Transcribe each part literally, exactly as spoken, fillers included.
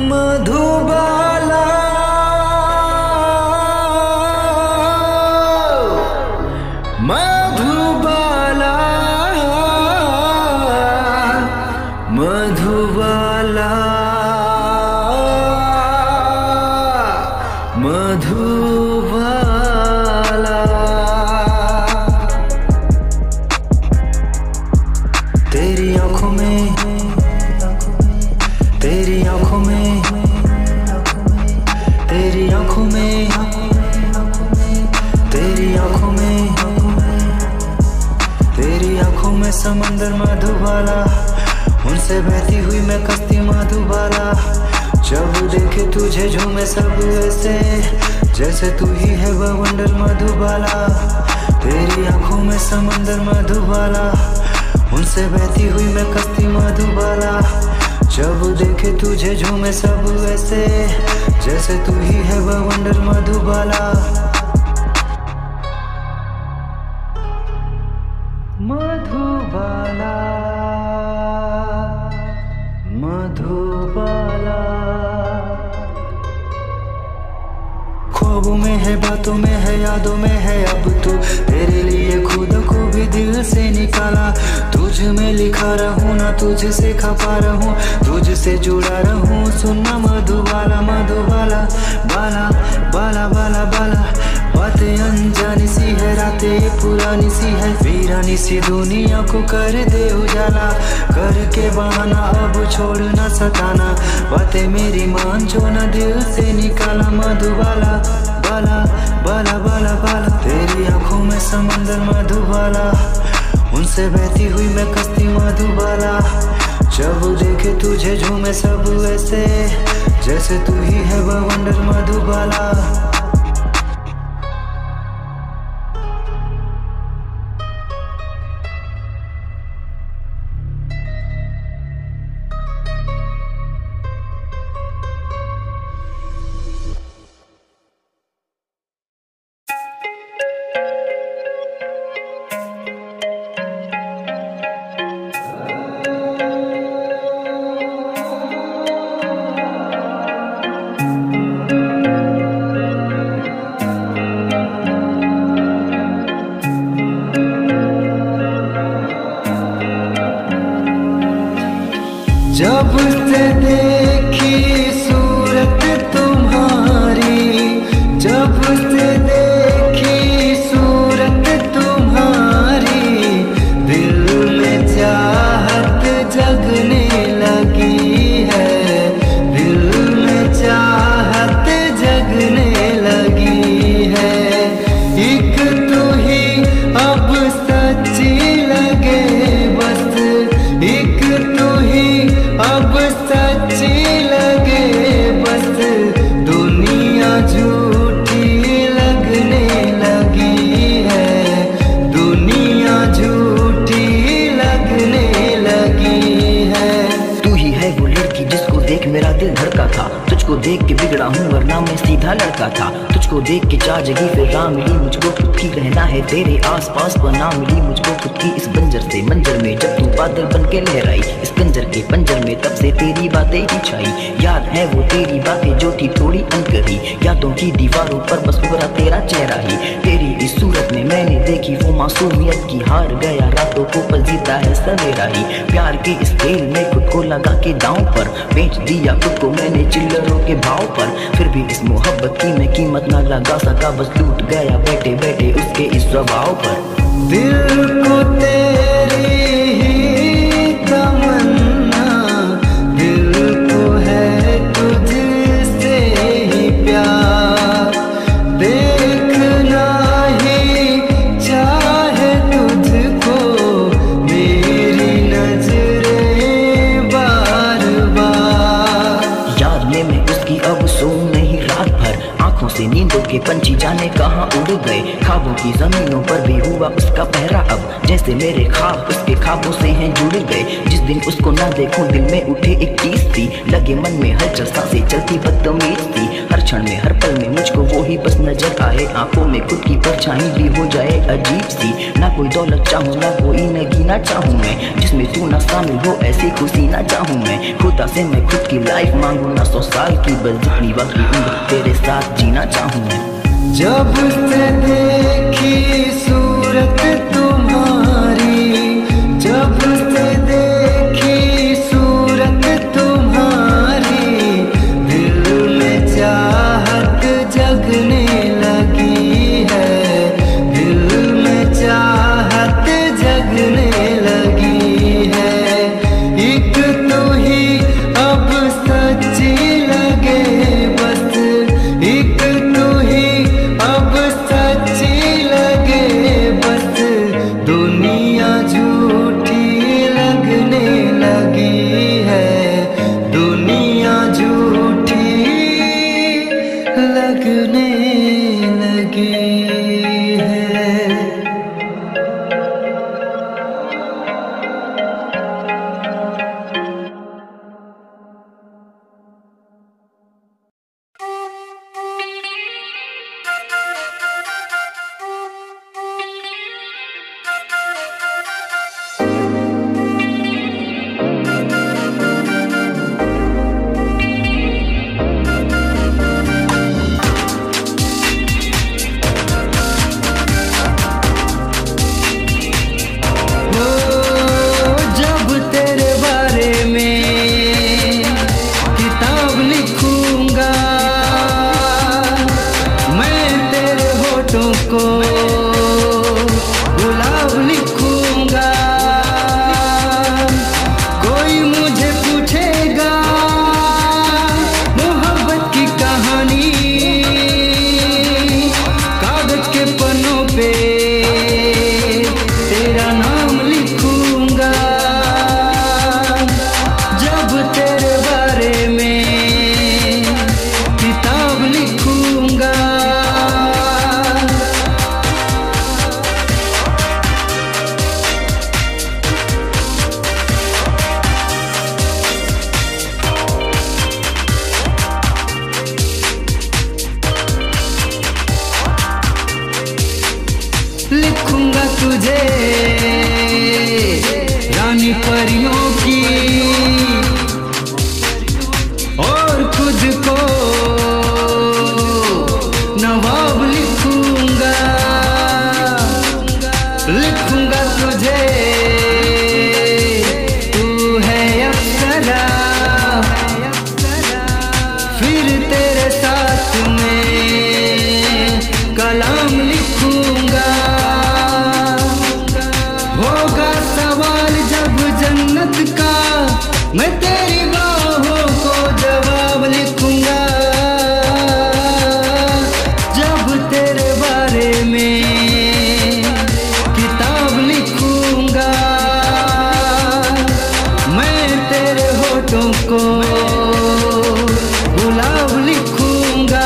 मधुबाला मधुबाला मधुबाला मधुबाला। तेरी आंखों में तेरी आंखों में तेरी आंखों में तेरी आंखों में तेरी आंखों में समंदर मधुबाला, उनसे बहती हुई मैं कश्ती मधुबाला। जब देखे तुझे झूमे सब ऐसे जैसे तू ही है वह वंडर मधुबाला। तेरी आंखों में समंदर मधुबाला, उनसे बहती हुई मैं कश्ती मधुबाला। जब देखे तुझे झूमे सब ऐसे जैसे तू ही है वह वंडर मधुबाला। मधुबाला मधुबाला। ख्वाबों में है, बातों में है, यादों में है अब तू। तेरे लिए खुद को भी दिल से निकाला, तुझ में लिखा रहूं ना तुझसे खपा रहूं, तुझसे जुड़ा रहूं। सुनना मधुबाला मधुबाला बाला बाला बाला बाला। बातें अनजानी सी है, रातें पुरानी सी है, वीरानी सी दुनिया को कर दे उजाला। करके बहाना अब छोड़ ना सताना, बातें मेरी मान जो ना दिल से निकाला। मधुबाला बाला बाला बाला बाला। तेरी आंखों में समंदर मधुबाला, उनसे बहती हुई मैं कश्ती मधुबाला। जब देखे तुझे झूमे सब ऐसे जैसे तू ही है वह वंडर मधुबाला। जब से देखी सूरत तुम्हारी, जब से देखी सूरत तुम्हारी, दिल में चाहत जगने लगी है, दिल में चाहत जगने लगी है। एक तू ही अब सच्ची लगे बस, एक तू ही अब सच्ची लगे बस। दुनिया झूठी लगने लगी है, दुनिया झूठी लगने लगी है। तू ही है वो लड़की जिसको देख मेरा दिल धड़का था, तुझको देख के बिगड़ा हूँ वरना मैं सीधा लड़का था। तुझको देख के चार जगी फिर राह मिली मुझको, खुद की रहना है तेरे आस पास बना मिली मुझको खुद की। इस बंजर से मंजर में जब तू बादल बन के लहराई, इस कंजर के पंजर में तब से तेरी बातें ही छाई। याद है वो तेरी बातें जो थी थोड़ी अनकही, यादों की दीवारों पर बस उभरा तेरा चेहरा ही। तेरी इस सूरत में मैंने देखी वो मासूमियत की, हार गया रातों को पर जीता है सवेरा ही। प्यार के इस खेल में खुद को लगा के दांव पर बेच दिया खुद को मैंने चिल्लरों के भाव पर। फिर भी इस मोहब्बत की मैं कीमत ना लगा सका, बस टूट गया बैठे बैठे उसके इस स्वभाव पर। दिल को तेरी ही तमन्ना, दिल को है तुझसे ही प्यार, देखना ही चाहे तुझको मेरी नजरें बार बार। याद में मैं उसकी अब सो नहीं रात भर, आंखों से नींदों के पंछी जाने कहाँ उड़ गए। ख्वाबों की जमीनों पर भी हुआ उसका पहरा, अब जैसे मेरे ख्वाब उसके ख्वाबों से हैं जुड़ गए। जिस दिन उसको ना देखूं दिल में उठे एक चीज थी, लगे मन में हर सांसें चलती बदतमीज थी। हर क्षण में, हर पल में मुझको वो ही बस नजर आए। आंखों में खुद की परछाई भी हो जाए अजीब सी, ना कोई दौलत चाहूँ ना कोई नगीना चाहूँ मैं, जिसमें तू ना शामिल हो ऐसी खुशी ना चाहूँ मैं। खुदा से मैं खुद की लाइफ मांगू ना सौ साल की, बस जितनी वक्त की उम्र तेरे साथ जीना चाहूँ मैं। जब से देखी सूरत तुम्हारी, जब से देखी सूरत तुम्हारी, दिल में चाहत जगने लगी है, दिल में चाहत जगने लगी है। एक तो ही अब सच्ची लगे बस, एक तो ही अब सच्ची लगे बस, दुनिया झूठी लगने लगी है, दुनिया झूठी लगने लगी है। लिखूंगा तुझे रानी परियों की, और खुद को नवाब लिखूंगा, लिखूंगा तुझे तू है अप्सरा, फिर तेरे साथ में कलाम लिखूंगा। होगा सवाल जब जन्नत का, मैं तेरी बाहों को जवाब लिखूंगा। जब तेरे बारे में किताब लिखूंगा, मैं तेरे होठों को गुलाब लिखूंगा।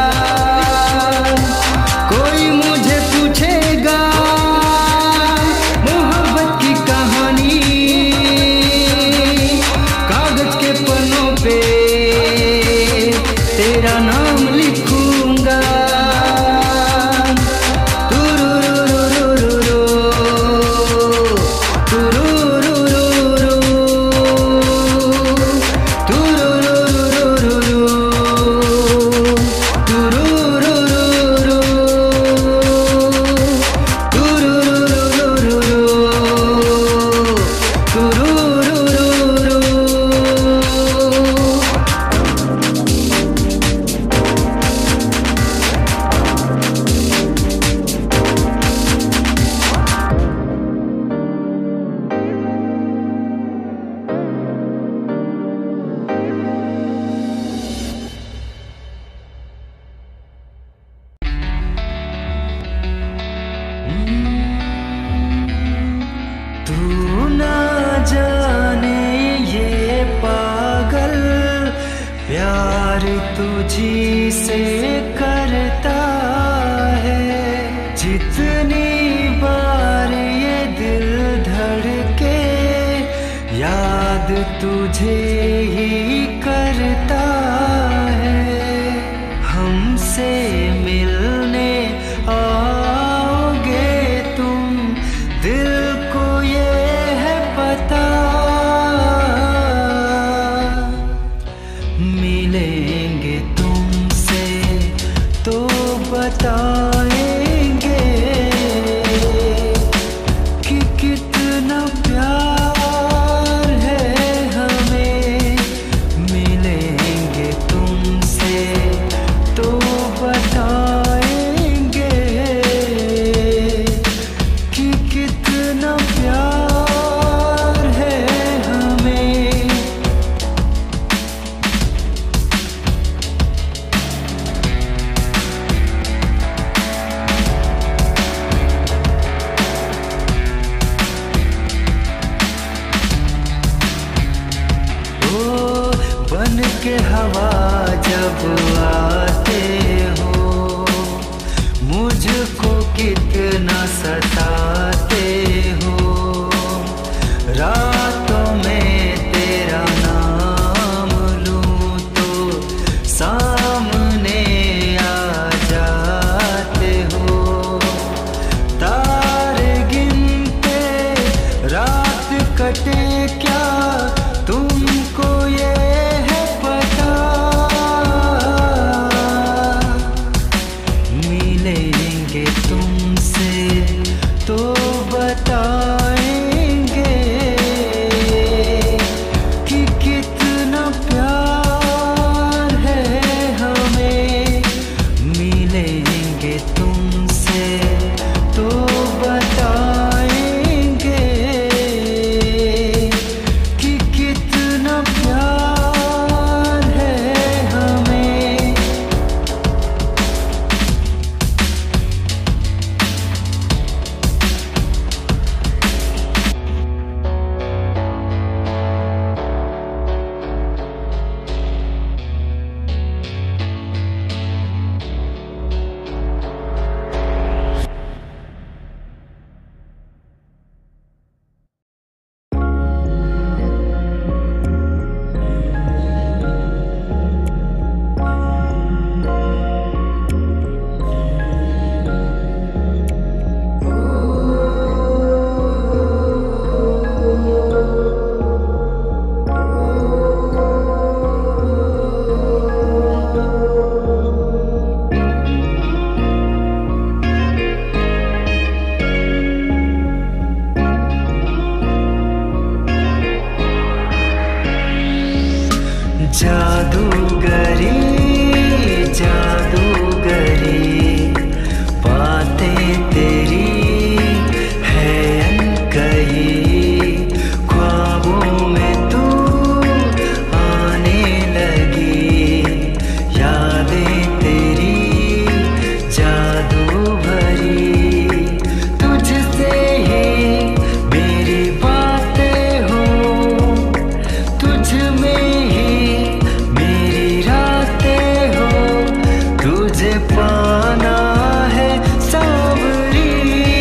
कोई मुझे पूछेगा मोहब्बत की कहानी, कागज के पन्नों पे तेरा नाम लिखूंगा। तू ना जाने ये पागल प्यार तुझी से करता है, जितनी बार ये दिल धड़के याद तुझे ही करता है। मिलेंगे तुमसे तो बताएंगे कि कितना प्यार है हमें। मिलेंगे तुमसे तो बताएंगे कि कितना प्यार है हमें। बन के हवा जब आते हो मुझको कितना सताते हो। रातों में तेरा नाम लूं तो सामने आ जाते हो। तारे गिनते रात कटे क्या तुमको ये है पता। मिलेंगे तुमसे तो बताएंगे कि कितना प्यार है हमें। मिलेंगे तुमसे तो बताएंगे कि कितना प्यार है हमें। जादूगरी जादूगरी बातें तेरी है अनकही। ख्वाबों में तू आने लगी यादें तेरी जादू भरी। तुझसे ही मेरी बातें हो तुझ में ही मेरी रातें हो। तुझे पाना है सांवरी।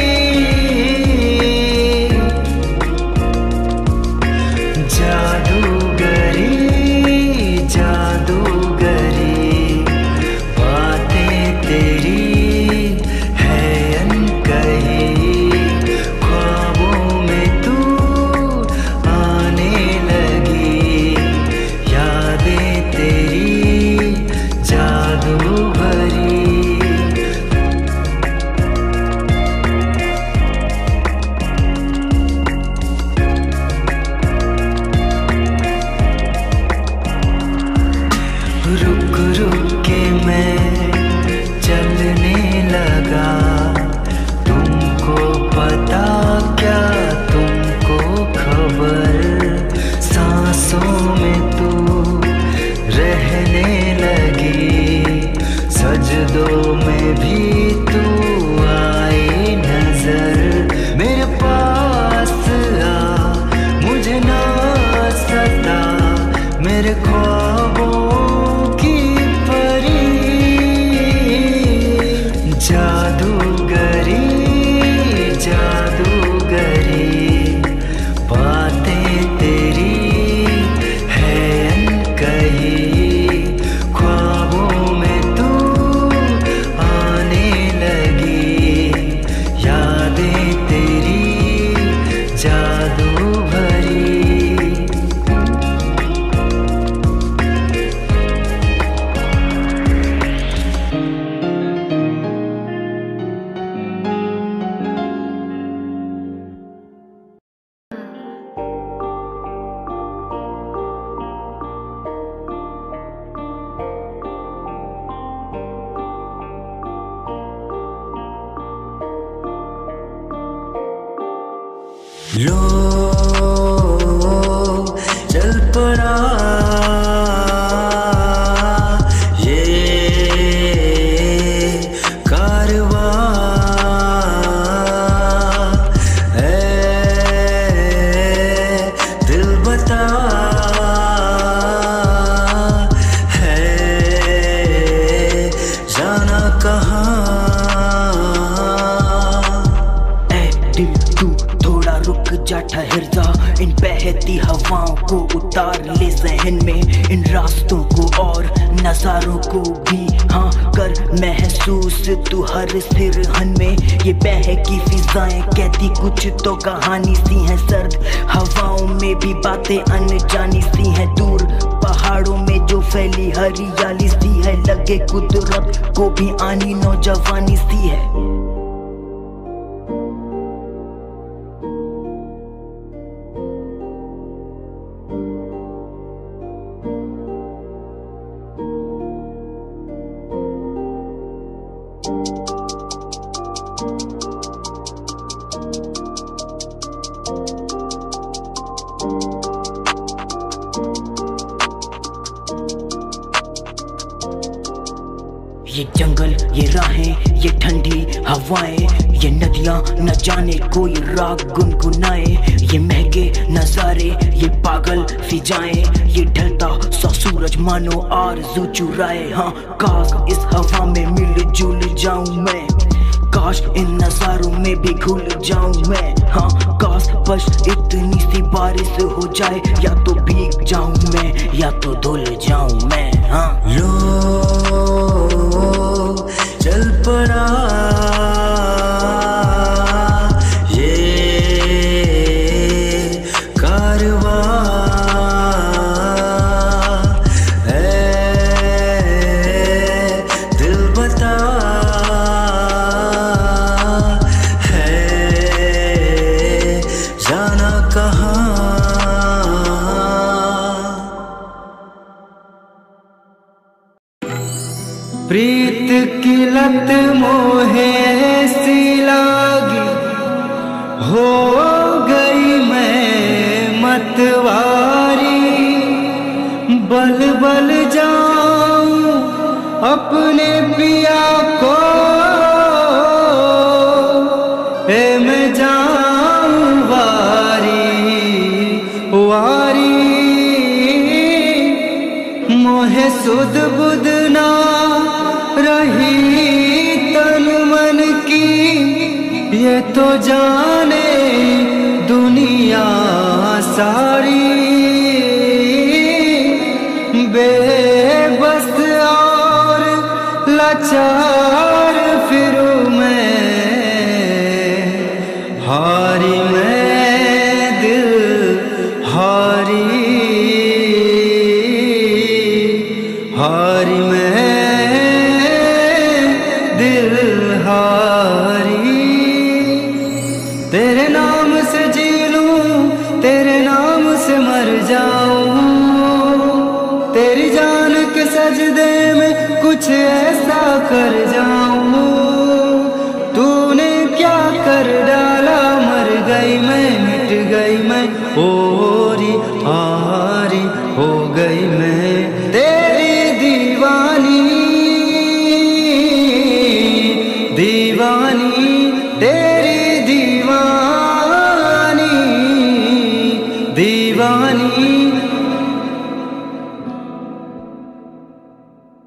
जादूगरी जादूगरी बातें तेरी है अनकही। ख्वाबों में तू आने लगी यादें तेरी जादू भरी। रुक रुक के मैं चलने लगा। तुमको पता क्या तुमको खबर। सांसों में तू रहने लगी सजदों में भी तू आई नजर। मेरे पास आ मुझे ना सता मेरे ख्वाबों की परी। जादूगरी जादूगरी बातें तेरी है अनकही। ख्वाबों में तू आने लगी यादें तेरी जादू भरी। लो चल पड़ा ये कारवां, ऐ दिल बता है जाना कहाँ। ऐ दिल तू थोड़ा रुक जा, ठहर जा, इन बहती हवाओं को उतार ले जहन में, इन रास्तों को और नजारों को भी हाँ कर महसूस तू हर सिरहन में। ये बहकी फिजाएं कहती कुछ तो कहानी सी है, सर्द हवाओं में भी बातें अनजानी सी हैं, दूर पहाड़ों में जो फैली हरियाली सी है, लगे कुदरत को भी आनी नौजवानी सी है। ये जंगल, ये राहें, ये ठंडी हवाएं, ये नदियां न जाने कोई राग गुनगुनाए, ये महंगे नजारे, ये पागल फिजाएं, ये ढलता सा सूरज मानो आरज़ू चुराए। हाँ काश इस हवा में मिल जुल जाऊं मैं, काश इन नजारों में भी घुल जाऊं मैं। हाँ काश बस इतनी सी बारिश हो जाए, या तो भीग जाऊं मैं या तो धुल जाऊं मैं। हाँ लो चल पड़ा ये कारवां, ऐ दिल बता है जाना कहाँ। प्रीत की लत मोहे सी लागी, हो गई मैं मतवारी, बल बल जाऊं अपने पिया को, ए मैं जाऊं वारी वारी, मोहे सुध बुध ना रही तन मन की, ये तो जाने दुनिया सारी, बेबस और लाचार फिरूं मैं, हारी मैं दिल हारी, हारी मैं दिल हारी। तेरे नाम से जी लूं, तेरे नाम से मर जाऊं, तेरी जान के सजदे में कुछ ऐसा कर जाऊं। तूने क्या कर डाला, मर गई मैं, मिट गई मैं, ओरी आ